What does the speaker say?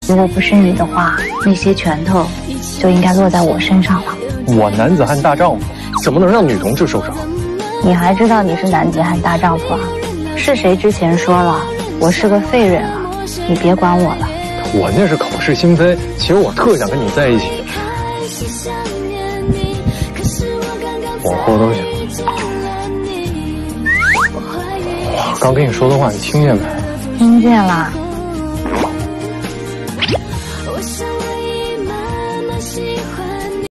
如果不是你的话，那些拳头就应该落在我身上了。 我男子汉大丈夫，怎么能让女同志受伤？ 你还知道你是男子汉大丈夫啊？是谁之前说了我是个废人啊？你别管我了。 我那是口是心非，其实我特想跟你在一起。我喝东西。我刚跟你说的话，你听见没？ 听见啦。